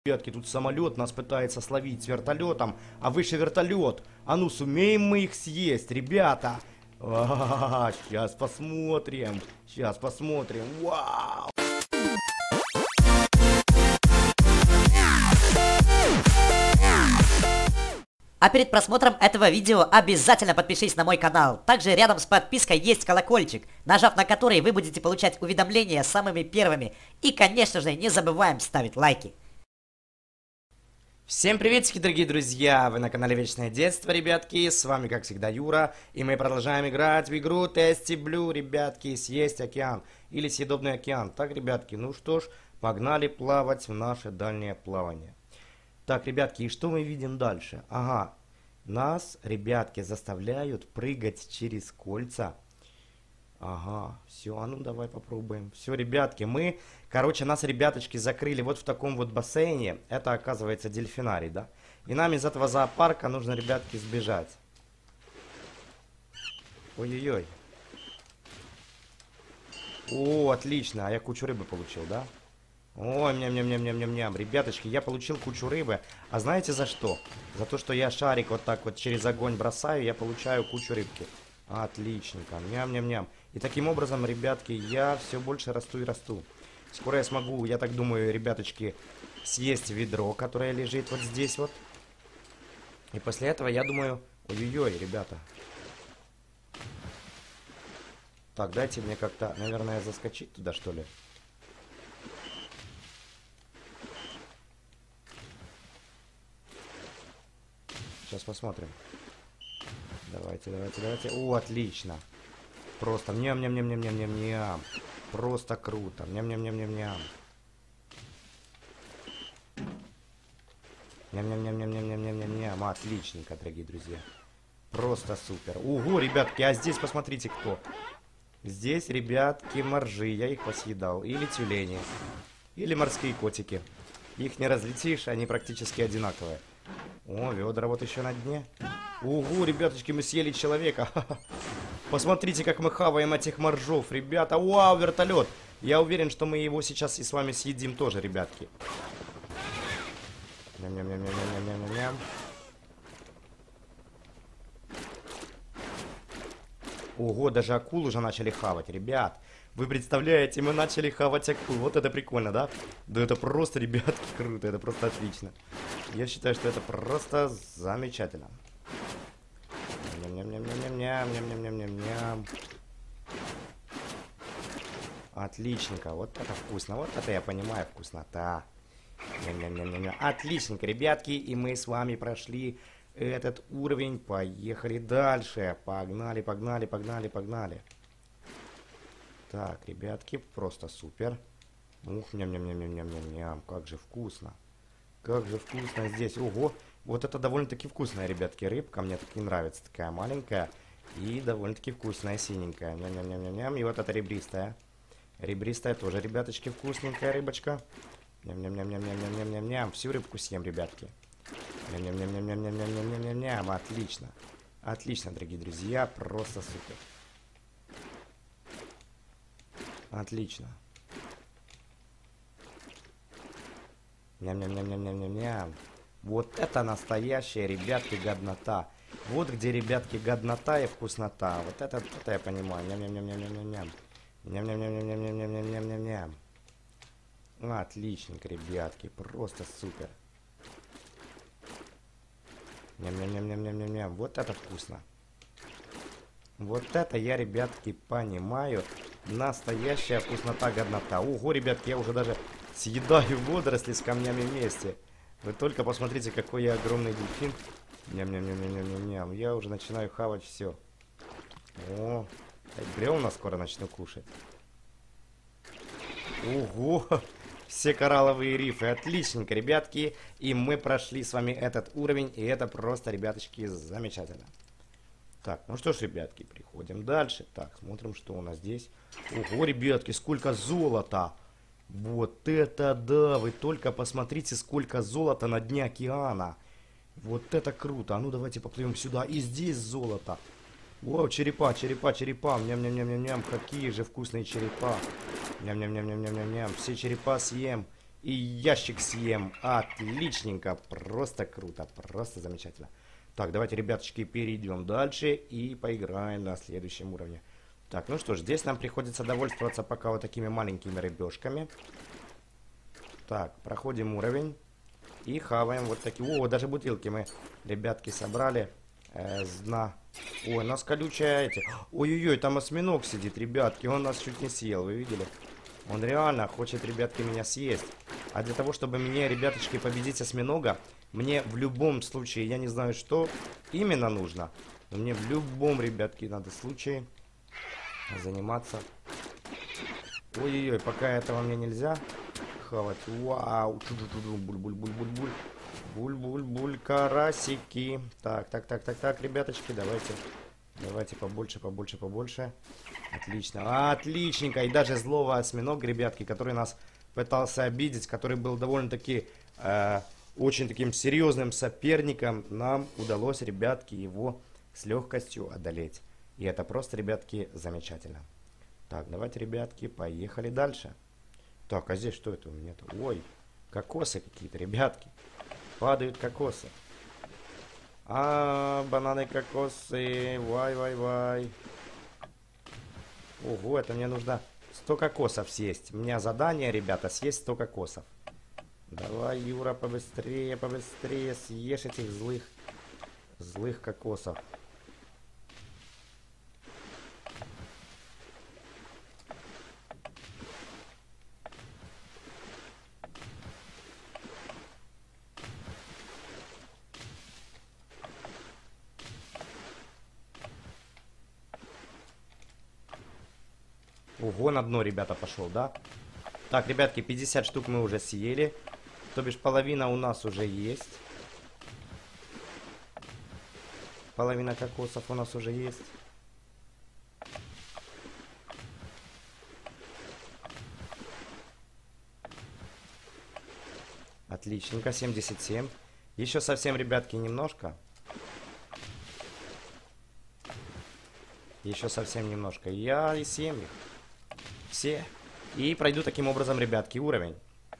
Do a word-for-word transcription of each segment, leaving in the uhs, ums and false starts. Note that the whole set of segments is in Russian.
Ребятки, тут самолет нас пытается словить с вертолетом, а выше вертолет. А ну, сумеем мы их съесть, ребята? А, сейчас посмотрим, сейчас посмотрим. Вау! А перед просмотром этого видео обязательно подпишись на мой канал. Также рядом с подпиской есть колокольчик, нажав на который вы будете получать уведомления самыми первыми. И, конечно же, не забываем ставить лайки. Всем приветики, дорогие друзья! Вы на канале Вечное Детство, ребятки. С вами, как всегда, Юра. И мы продолжаем играть в игру Tasty Blue, ребятки. Съесть океан. Или съедобный океан. Так, ребятки, ну что ж, погнали плавать в наше дальнее плавание. Так, ребятки, и что мы видим дальше? Ага, нас, ребятки, заставляют прыгать через кольца. Ага, все, а ну давай попробуем. Все, ребятки, мы, короче, нас, ребяточки, закрыли вот в таком вот бассейне. Это, оказывается, дельфинарий, да? И нам из этого зоопарка нужно, ребятки, сбежать. Ой-ой-ой. О, отлично, а я кучу рыбы получил, да? Ой, ням-ням-ням-ням-ням-ням. Ребяточки, я получил кучу рыбы. А знаете за что? За то, что я шарик вот так вот через огонь бросаю, я получаю кучу рыбки. Отличненько. Ням-ням-ням. И таким образом, ребятки, я все больше расту и расту. Скоро я смогу, я так думаю, ребяточки, съесть ведро, которое лежит вот здесь вот. И после этого, я думаю... Ой-ой-ой, ребята. Так, дайте мне как-то, наверное, заскочить туда, что ли. Сейчас посмотрим. Давайте, давайте, давайте. О, отлично. Просто ням-ням-ням-ням-ням-ням-ням. Просто круто. Ням-ням-ням-ням-ням. Ням-ням-ням-ням-ням-ням-ням-ням. Отличненько, дорогие друзья. Просто супер. Ого, ребятки, а здесь посмотрите кто. Здесь, ребятки, моржи. Я их посъедал. Или тюлени. Или морские котики. Их не различишь, они практически одинаковые. О, ведра вот еще на дне. Ого, ребяточки, мы съели человека. Посмотрите, как мы хаваем этих моржов, ребята. Вау, вертолет. Я уверен, что мы его сейчас и с вами съедим тоже, ребятки. Ням-ням-ням-ням-ням-ням-ням. Ого, даже акул уже начали хавать, ребят. Вы представляете, мы начали хавать акул. Вот это прикольно, да? Да это просто, ребятки, круто. Это просто отлично. Я считаю, что это просто замечательно. Ням-ням-ням-ням-ням-ням-ням-ням-ням-ням. Отличненько. Вот это вкусно. Вот это я понимаю вкуснота. Ням-ням-ням-ням-ням. Отличненько, ребятки. И мы с вами прошли этот уровень. Поехали дальше. Погнали, погнали, погнали, погнали. Так, ребятки, просто супер. Ух, ням-ням-ням-ням-ням-ням. Как же вкусно. Как же вкусно здесь. Ого, вот это довольно-таки вкусная, ребятки, рыбка. Мне так не нравится. Такая маленькая и довольно-таки вкусная, синенькая. Ням-ням-ням-ням-ням. И вот эта ребристая. Ребристая тоже, ребяточки, вкусненькая рыбочка. Ням-ням-ням-ням-ням-ням-ням. Всю рыбку съем, ребятки. Ням-ням-ням-ням-ням-ням-ням-ням. Отлично. Отлично, дорогие друзья. Просто супер. Отлично. Ням-ням-ням-ням-ням-ням. Вот это настоящая, ребятки, годнота. Вот где, ребятки, годнота и вкуснота. Вот это, это я понимаю. Ням-ням-ням-ням-ням-ням. Ням-ням-ням-ням-ням-ням-ням-ням. Отличненько, ребятки. Просто супер. Ням-ням-ням-ням-ням-ням. Вот это вкусно. Вот это я, ребятки, понимаю. Настоящая вкуснота, годнота. Ого, ребятки, я уже даже съедаю водоросли с камнями вместе. Вы только посмотрите, какой я огромный дельфин. Ням-ням-ням-ням-ням-ням. Я уже начинаю хавать все. О, бревна скоро начну кушать. Ого, все коралловые рифы. Отличненько, ребятки. И мы прошли с вами этот уровень. И это просто, ребяточки, замечательно. Так, ну что ж, ребятки, переходим дальше. Так, смотрим, что у нас здесь. Ого, ребятки, сколько золота. Вот это да, вы только посмотрите, сколько золота на дне океана. Вот это круто. А ну давайте поплывем сюда. И здесь золото. О, черепа, черепа, черепа. Ням-ням-ням-ням-ням. Какие же вкусные черепа. Ням-ням-ням-ням-ням-ням. Все черепа съем. И ящик съем. Отличненько. Просто круто. Просто замечательно. Так, давайте, ребяточки, перейдем дальше и поиграем на следующем уровне. Так, ну что ж, здесь нам приходится довольствоваться пока вот такими маленькими рыбешками. Так, проходим уровень. И хаваем вот такие. О, даже бутылки мы, ребятки, собрали э, с дна. Ой, у нас колючая эти. Ой-ой-ой, там осьминог сидит, ребятки. Он нас чуть не съел, вы видели? Он реально хочет, ребятки, меня съесть. А для того, чтобы мне, ребяточки, победить осьминога, мне в любом случае, я не знаю, что именно нужно, но мне в любом, ребятки, надо случае заниматься. Ой-ой-ой, пока этого мне нельзя хавать. Вау, буль-буль-буль-буль-буль-буль. Буль-буль-буль, карасики. Так, так, так, так, так, ребяточки, давайте. Давайте побольше, побольше, побольше. Отлично, отличненько. И даже злого осьминога, ребятки, который нас пытался обидеть, который был довольно-таки э, очень таким серьезным соперником, нам удалось, ребятки, его с легкостью одолеть. И это просто, ребятки, замечательно. Так, давайте, ребятки, поехали дальше. Так, а здесь что это у меня? Ой, кокосы какие-то, ребятки. Падают кокосы. А, бананы, кокосы. Вай-вай-вай. Ого, это мне нужно сто кокосов съесть. У меня задание, ребята, съесть сто кокосов. Давай, Юра, побыстрее, побыстрее съешь этих злых, злых кокосов. Ого, на дно, ребята, пошел, да? Так, ребятки, пятьдесят штук мы уже съели. То бишь половина у нас уже есть. Половина кокосов у нас уже есть. Отличненько, семьдесят семь. Еще совсем, ребятки, немножко. Еще совсем немножко. Я и съем их. Все. И пройду таким образом, ребятки, уровень.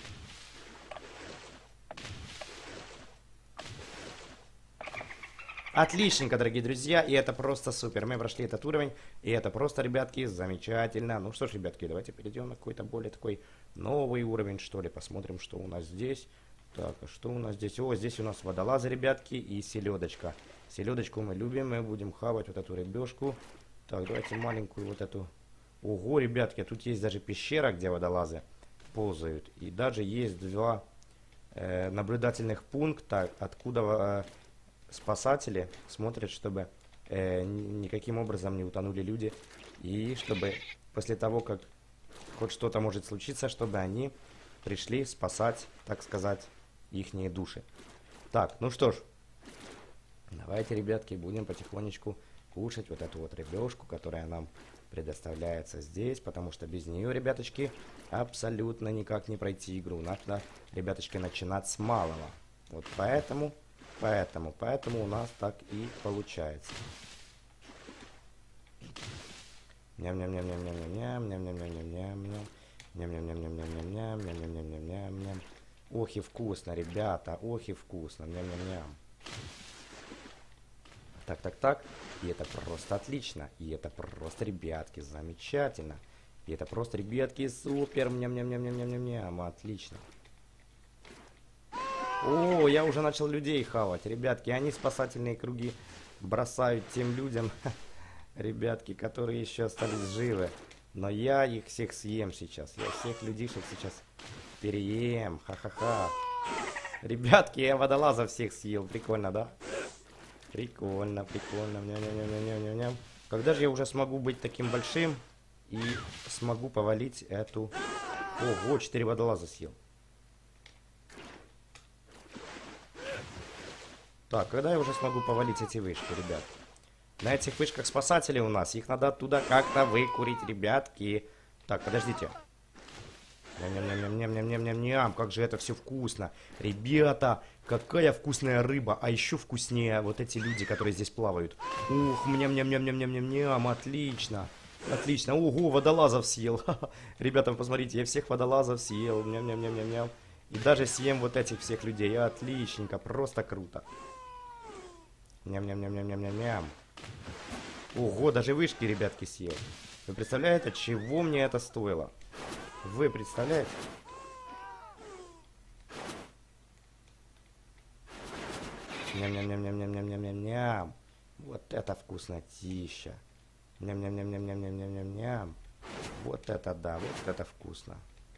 Отличненько, дорогие друзья, и это просто супер. Мы прошли этот уровень, и это просто, ребятки, замечательно. Ну что ж, ребятки, давайте перейдем на какой-то более такой новый уровень, что ли. Посмотрим, что у нас здесь. Так, а что у нас здесь? О, здесь у нас водолазы, ребятки, и селедочка. Селедочку мы любим, мы будем хавать вот эту рыбешку. Так, давайте маленькую вот эту. Ого, ребятки, тут есть даже пещера, где водолазы ползают. И даже есть два э, наблюдательных пункта, откуда э, спасатели смотрят, чтобы э, никаким образом не утонули люди. И чтобы после того, как хоть что-то может случиться, чтобы они пришли спасать, так сказать, ихние души. Так, ну что ж, давайте, ребятки, будем потихонечку кушать вот эту вот рыбешку, которая нам предоставляется здесь, потому что без нее, ребяточки, абсолютно никак не пройти игру. Надо, ребяточки, начинать с малого. Вот поэтому, поэтому, поэтому у нас так и получается. Ням-ням-ням-ням-ням-ням-ням-ням-ням-ням-ням-ням. Ням-ням-ням-ням-ням-ням-ням-ням-ням-ням-ням. Ох и вкусно, ребята, ох и вкусно. Ням-ням-ням. Так, так, так. И это просто отлично. И это просто, ребятки, замечательно. И это просто, ребятки, супер. Ням-ням-ням-ням-ням-ням. Отлично. О, я уже начал людей хавать. Ребятки, они спасательные круги бросают тем людям, ребятки, которые еще остались живы. Но я их всех съем сейчас. Я всех людишек сейчас переем. Ха-ха-ха. Ребятки, я водолазов всех съел. Прикольно, да? Прикольно, прикольно. Ням-ням-ням-ням-ням-ням. Когда же я уже смогу быть таким большим и смогу повалить эту... Ого, четыре водолаза съел. Так, когда я уже смогу повалить эти вышки, ребят? На этих вышках спасателей у нас. Их надо оттуда как-то выкурить, ребятки. Так, подождите. Ням-ням-ням-ням-ням-ням-ням. Как же это все вкусно. Ребята, какая вкусная рыба. А еще вкуснее вот эти люди, которые здесь плавают. Ух, ням-ням-ням-ням-ням-ням. Отлично. Отлично. Ого, водолазов съел. Ребята, вы посмотрите, я всех водолазов съел. Ням-ням-ням-ням-ням. И даже съем вот этих всех людей. Отличненько, просто круто. Ням-ням-ням-ням-ням-ням-ням. Ого, даже вышки, ребятки, съел. Вы представляете, чего мне это стоило? Вы представляете? Ням-ням-ням-ням-ням-ням-ням-ням. Вот это вкуснотища. Ням-ням-ням-ням-ням-ням-ням-ням. Вот это да, вот это вкусно.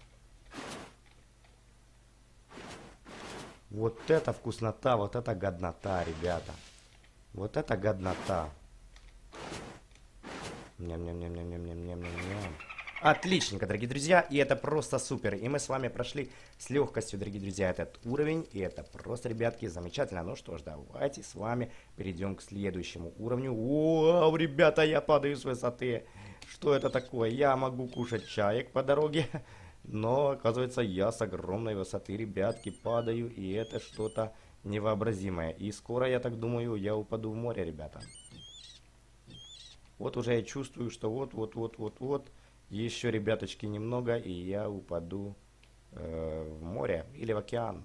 Вот это вкуснота, вот это годнота, ребята. Вот это годнота. Ням-ням-ням-ням-ням-ням-ням-ням. Отличненько, дорогие друзья, и это просто супер. И мы с вами прошли с легкостью, дорогие друзья, этот уровень. И это просто, ребятки, замечательно. Ну что ж, давайте с вами перейдем к следующему уровню. Вау, ребята, я падаю с высоты. Что это такое? Я могу кушать чаек по дороге. Но, оказывается, я с огромной высоты, ребятки, падаю. И это что-то невообразимое. И скоро, я так думаю, я упаду в море, ребята. Вот уже я чувствую, что вот-вот-вот-вот-вот. Еще, ребяточки, немного, и я упаду э, в море или в океан.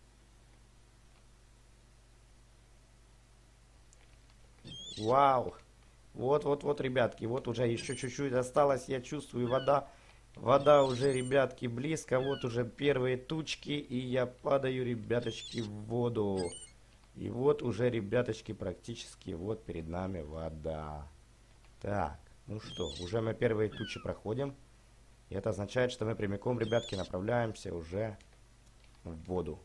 Вау! Вот-вот-вот, ребятки, вот уже еще чуть-чуть осталось, я чувствую, вода, вода уже, ребятки, близко. Вот уже первые тучки, и я падаю, ребяточки, в воду. И вот уже, ребяточки, практически вот перед нами вода. Так. Ну что, уже мы первые тучи проходим. И это означает, что мы прямиком, ребятки, направляемся уже в воду.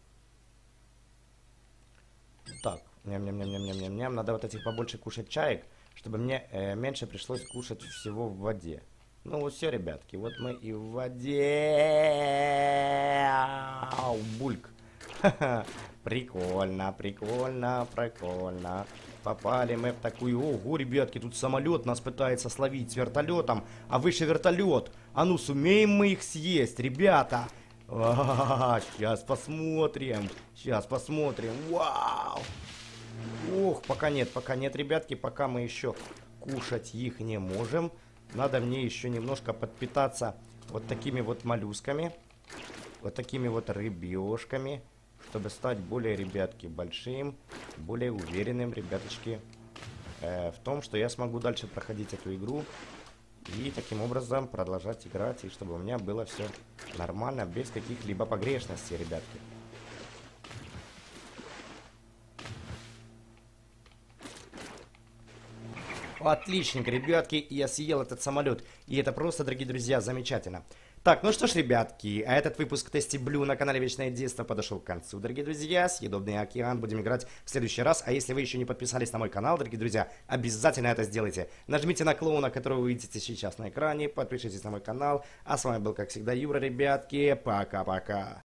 Так, ням-ням-ням-ням-ням-ням. Надо вот этих побольше кушать чаек, чтобы мне э, меньше пришлось кушать всего в воде. Ну вот все, ребятки, вот мы и в воде. Ау, бульк. Прикольно, прикольно, прикольно. Попали мы в такую... Ого, ребятки, тут самолет нас пытается словить с вертолетом. А выше вертолет. А ну, сумеем мы их съесть, ребята? А-а-а, сейчас посмотрим. Сейчас посмотрим. Вау! Ох, пока нет, пока нет, ребятки. Пока мы еще кушать их не можем. Надо мне еще немножко подпитаться вот такими вот моллюсками. Вот такими вот рыбешками. Чтобы стать более, ребятки, большим, более уверенным, ребяточки, э, в том, что я смогу дальше проходить эту игру и таким образом продолжать играть, и чтобы у меня было все нормально, без каких-либо погрешностей, ребятки. Отличненько, ребятки, я съел этот самолет, и это просто, дорогие друзья, замечательно. Так, ну что ж, ребятки, а этот выпуск Тести Блю на канале Вечное Детство подошел к концу, дорогие друзья. Съедобный океан будем играть в следующий раз. А если вы еще не подписались на мой канал, дорогие друзья, обязательно это сделайте. Нажмите на клоуна, которого вы видите сейчас на экране, подпишитесь на мой канал. А с вами был, как всегда, Юра, ребятки. Пока-пока.